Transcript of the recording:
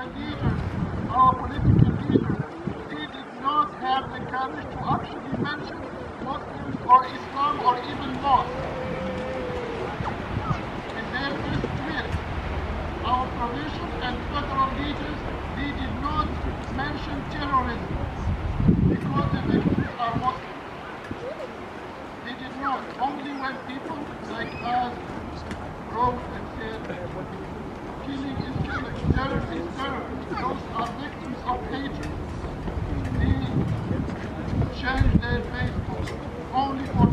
leaders, our political leaders, they did not have the courage to actually mention Muslims or Islam or even mosques in their first tweet. Our provincial and federal leaders, they did not mention terrorism because the victims are Muslims. They did not. Only when people like us wrote and said, killing is killing, terror is terror, those are victims of hatred. They changed their Facebook only for